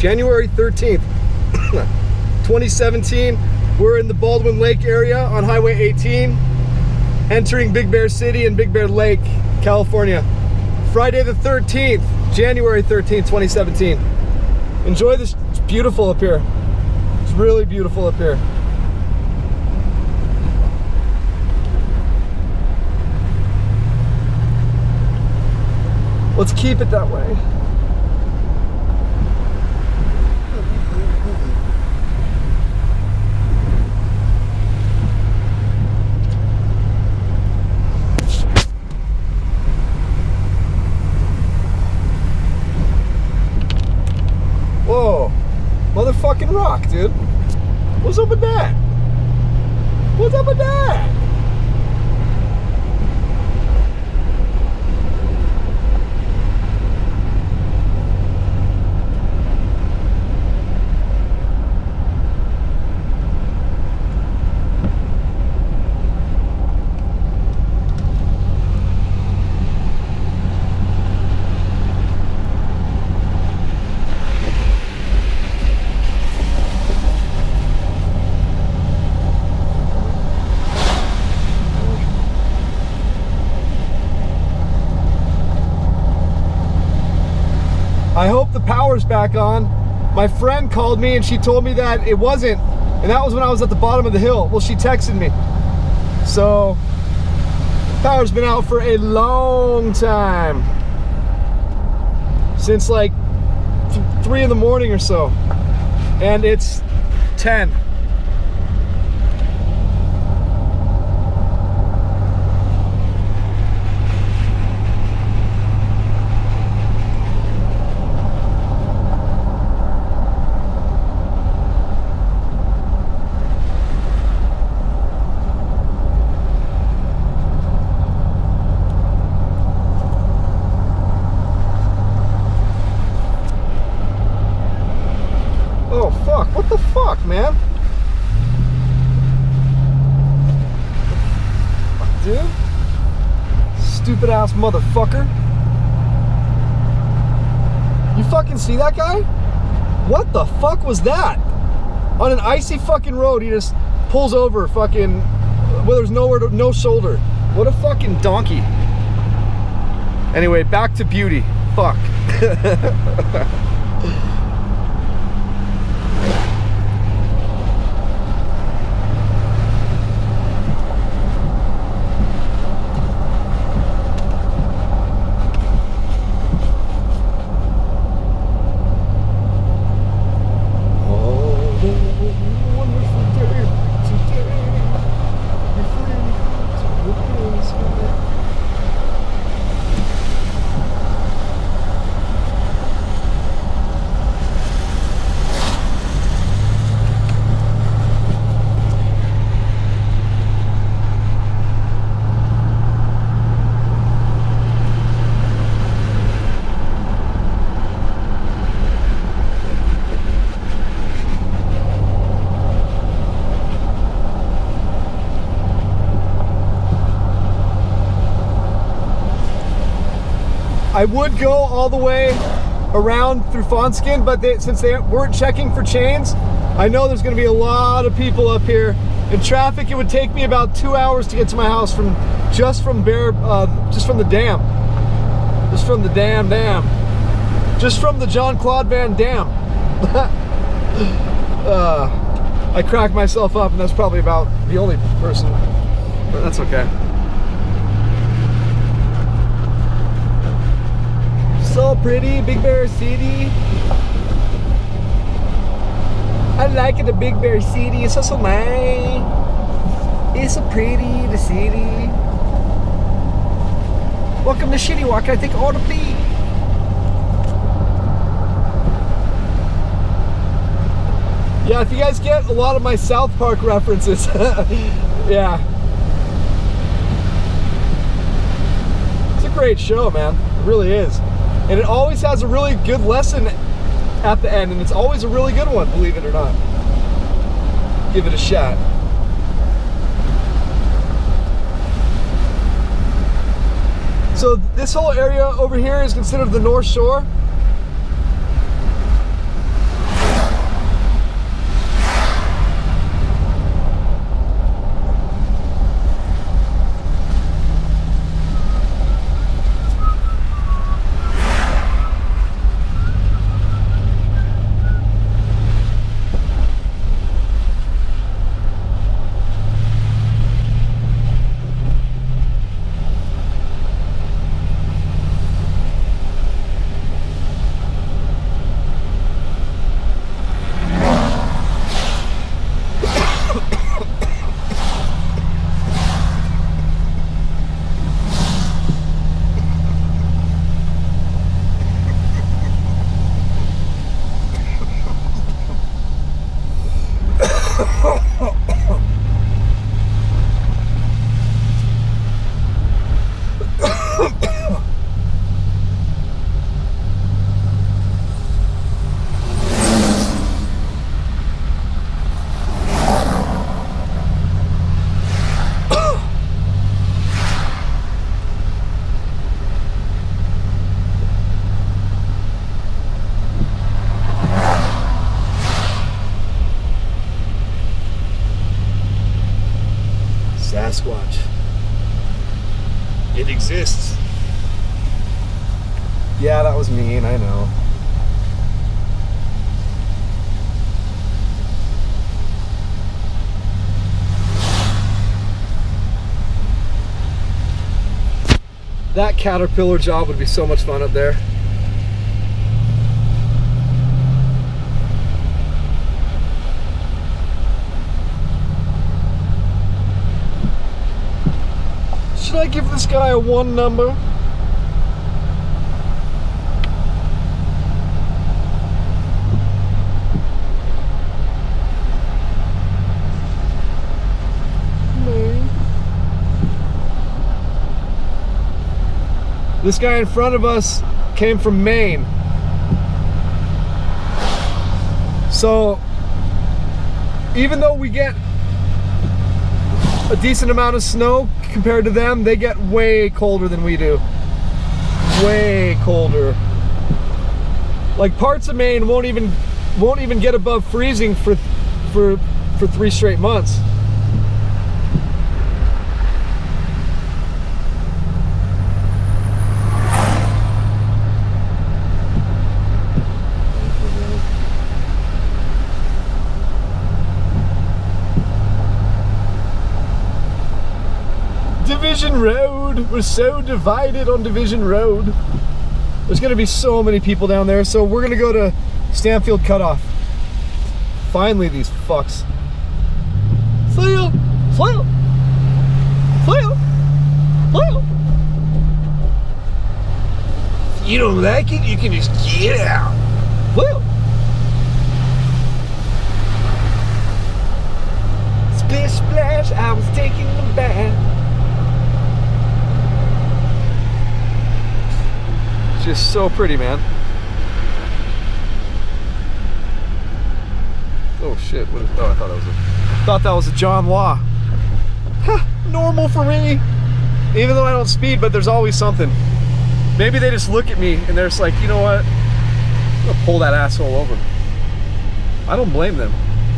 January 13th, 2017. We're in the Baldwin Lake area on Highway 18, entering Big Bear City and Big Bear Lake, California. Friday the 13th, January 13th, 2017. Enjoy this. It's beautiful up here. It's really beautiful up here. Let's keep it that way. Whoa, motherfucking rock, dude. What's up with that? What's up with that? I hope the power's back on. My friend called me and she told me that it wasn't, and that was when I was at the bottom of the hill. Well, she texted me. So, power's been out for a long time. Since like 3 in the morning or so. And it's 10. Oh fuck, what the fuck, man? Fuck, dude. Stupid ass motherfucker. You fucking see that guy? What the fuck was that? On an icy fucking road, he just pulls over fucking, well, there's nowhere to, no shoulder. What a fucking donkey. Anyway, back to beauty. Fuck. I would go all the way around through Fawnskin, but since they weren't checking for chains, I know there's going to be a lot of people up here. In traffic, it would take me about 2 hours to get to my house from just from the dam, just from the dam, just from the John Claude Van Dam. I cracked myself up, and that's probably about the only person, but that's okay. So pretty, Big Bear City. I like it, the Big Bear City. It's so nice. It's so pretty, the city. Welcome to Shitty Walk. I take order, please. Yeah, if you guys get a lot of my South Park references, yeah. It's a great show, man. It really is. And it always has a really good lesson at the end, and it's always a really good one, believe it or not. Give it a shot. So this whole area over here is considered the North Shore. mean, I know. That caterpillar job would be so much fun up there. Should I give this guy a 1 number? This guy in front of us came from Maine. So, even though we get a decent amount of snow compared to them, they get way colder than we do. Way colder. Like parts of Maine won't even get above freezing for 3 straight months. Division Road. We're so divided on Division Road. There's gonna be so many people down there, so we're gonna go to Stanfield Cutoff. Finally, these fucks. Slow, slow, slow, slow. If you don't like it, you can just get out. Slow. Splish splash, I was taking a bath. Just so pretty, man. Oh shit! What is, oh, I thought that was a John Law. Huh, normal for me. Even though I don't speed, but there's always something. Maybe they just look at me and they're just like, you know what? I'm gonna pull that asshole over. I don't blame them.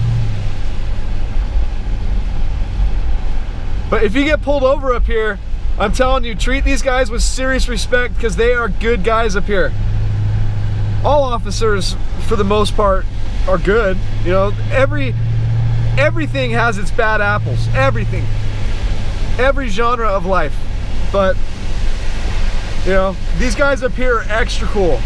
But if you get pulled over up here, I'm telling you, treat these guys with serious respect because they are good guys up here. All officers, for the most part, are good. You know, everything has its bad apples. Everything. Every genre of life. But, you know, these guys up here are extra cool.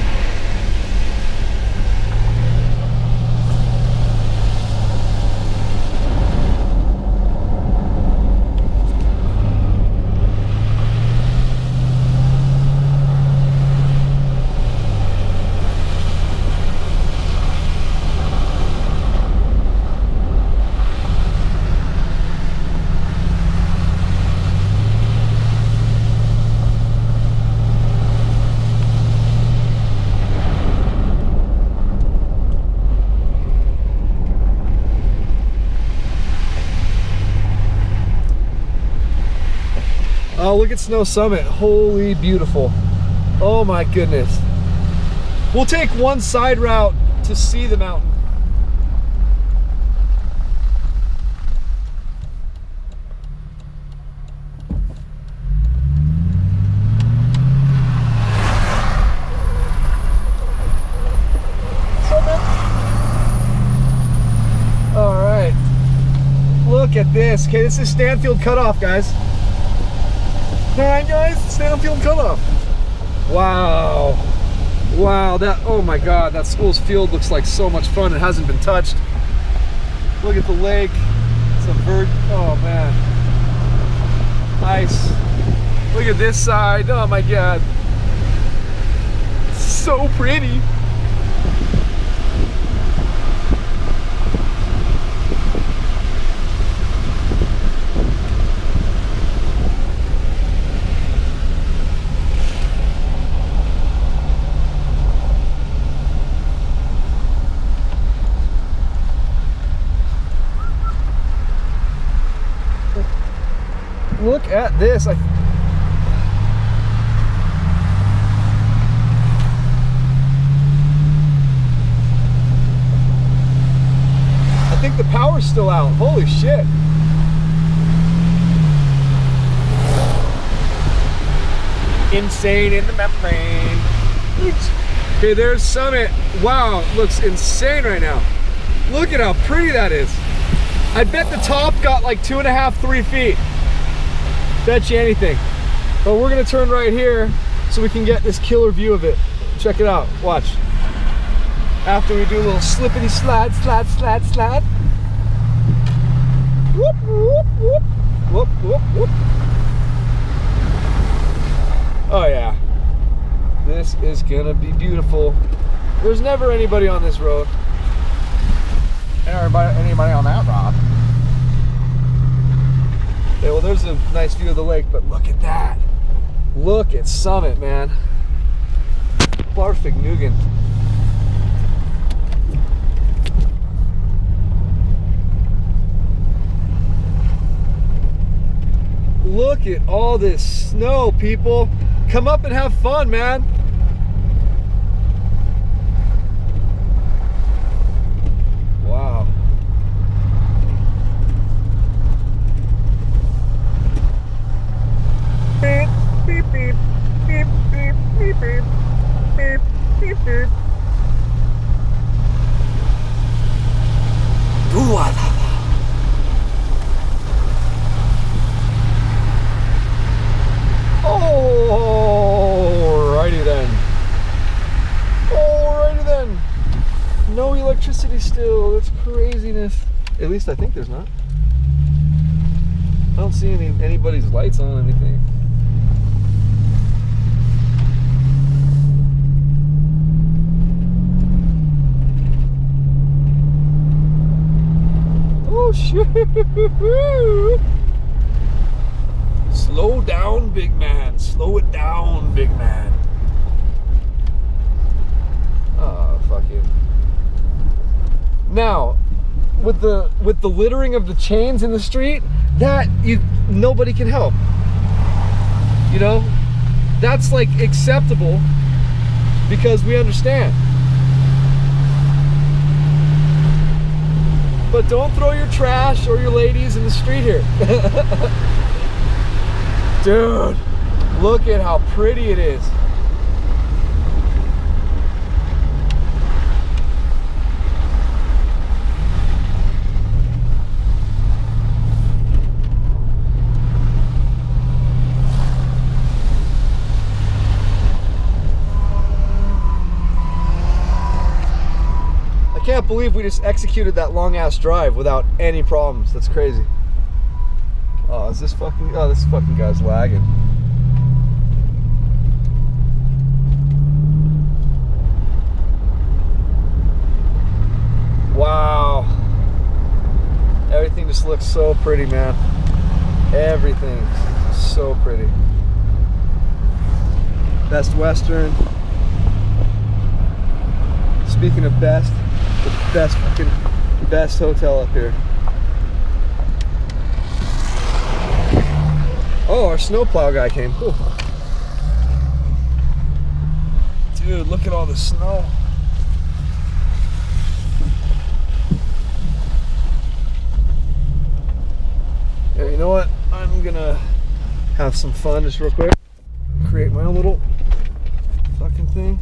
Oh, look at Snow Summit. Holy beautiful. Oh my goodness. We'll take one side route to see the mountain. All right. Look at this. Okay, this is Stanfield Cutoff, guys. Alright guys, Stanfield Cutoff. Wow. Wow, that, oh my god, that school's field looks like so much fun. It hasn't been touched. Look at the lake. It's a oh man. Nice. Look at this side. Oh my god. So pretty. Look at this. I think the power's still out. Holy shit. Insane in the membrane. Okay, there's Summit. Wow, looks insane right now. Look at how pretty that is. I bet the top got like 2.5, 3 feet. Bet you anything. But we're gonna turn right here so we can get this killer view of it. Check it out, watch. After we do a little slippity slide, slide, slide, slide. Whoop, whoop, whoop. Whoop, whoop, whoop. Oh yeah. This is gonna be beautiful. There's never anybody on this road. Anybody on that road? Yeah, well, there's a nice view of the lake, but look at that. Look at Summit, man. Perfect Nugan. Look at all this snow, people. Come up and have fun, man. Wow. Beep, beep, beep, beep, beep, beep, beep, beep, beep, beep. Alrighty then. Alrighty then. No electricity still. That's craziness. At least I think there's not. I don't see anybody's lights on anything. Oh shit! Slow down, big man. Slow it down, big man. Oh, fucking. Now, with the littering of the chains in the street, nobody can help. You know, that's like acceptable because we understand. But don't throw your trash or your ladies in the street here. Dude, look at how pretty it is. I can't believe we just executed that long ass drive without any problems. That's crazy. Oh, this fucking guy's lagging. Wow. Everything just looks so pretty, man. Everything so pretty. Best Western. Speaking of best, the best hotel up here. Oh, our snowplow guy came. Cool. Dude, look at all the snow. Yeah, you know what? I'm gonna have some fun just real quick. Create my own little fucking thing.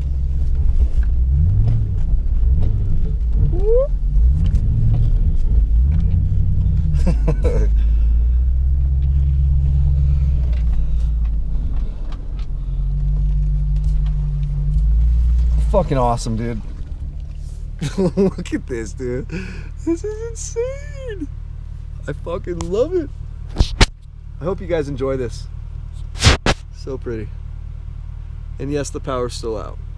Fucking awesome, dude. Look at this, dude. This is insane. I fucking love it. I hope you guys enjoy this. So pretty. And yes, the power's still out.